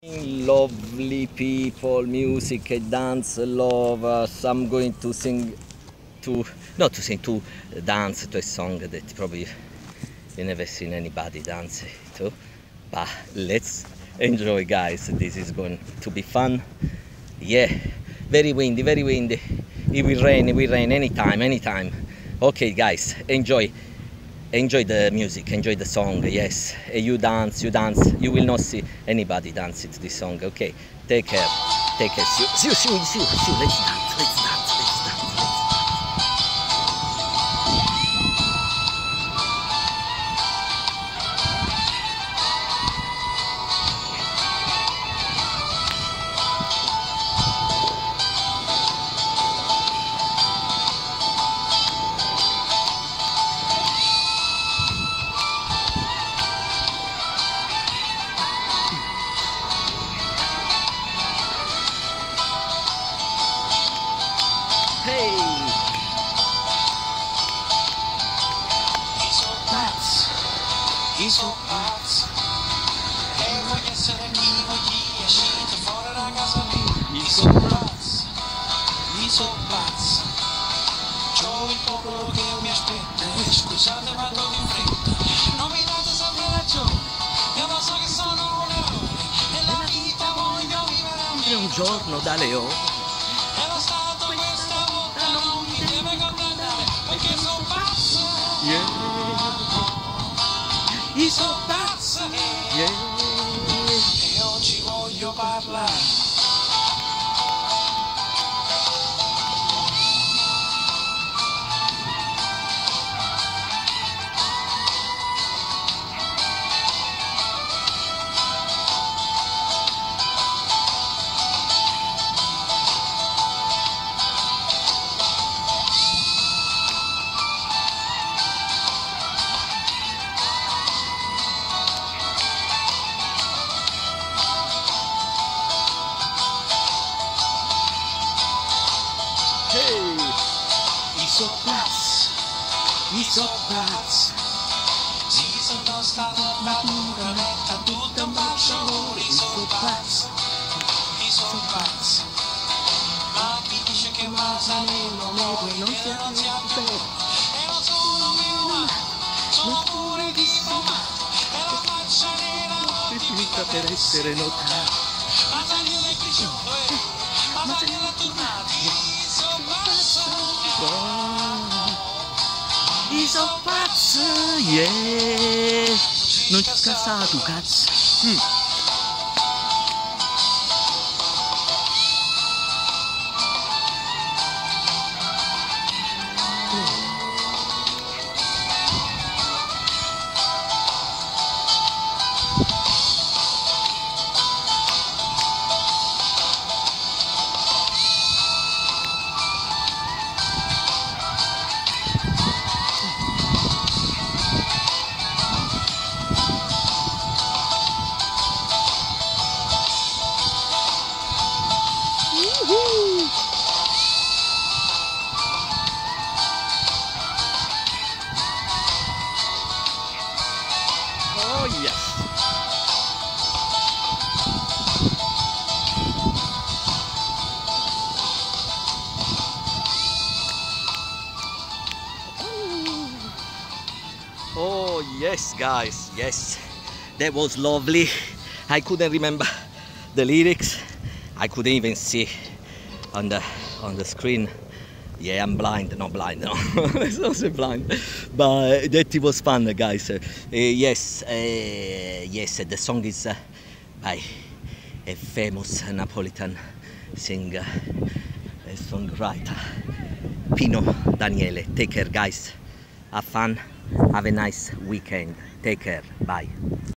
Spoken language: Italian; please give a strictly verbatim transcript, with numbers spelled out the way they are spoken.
Lovely people, music and dance, love. Uh, so I'm going to sing to, not to sing, to dance to a song that probably you never seen anybody dance to. But let's enjoy, guys. This is going to be fun. Yeah, very windy, very windy. It will rain, it will rain anytime, anytime. Okay, guys, enjoy. Enjoy the music, enjoy the song, yes. You dance, you dance, you will not see anybody dance to this song, okay? Take care, take care. See you, see you, see you, see you, see you. Let's dance, let's dance, let's dance, let's dance. Hey! I so pazzi, I so pazzi, e voglio essere chi voglio uscito fuori da casa mia. I so pazzi, I so pazzi, c'ho il popolo che mi aspetta, e scusate ma vado in fretta, non mi date sempre ragione, io lo so che sono un errore, nella vita voglio vivere a me. Un giorno da leone. E lo Stato questa volta non mi deve condannare, perché sono pazzo. Yeah. I so pazzo. Yeah. E oggi voglio parlare. Hey! I so pazzi, I so pazzi. Sì, sono stato natura, metta tutto un bacio. I so pazzi, I so pazzi. Ma chi dice che Masanello muove non si non si appena. E non sono meno, sono pure di sopra. E la faccia nera È finita per essere notata. Masanello è cresciuto, eh. Masanello è tornato. I so pazzo, yeah. Non ci scassato, cazzo. Mm. Oh yes. Oh yes, guys, yes. That was lovely. I couldn't remember the lyrics. I couldn't even see on the on the screen. Yeah, I'm blind, not blind, no, it's not so blind, but that it was fun, guys. Uh, yes, uh, yes, the song is uh, by a famous Napolitan singer, a songwriter, Pino Daniele. Take care, guys. Have fun. Have a nice weekend. Take care. Bye.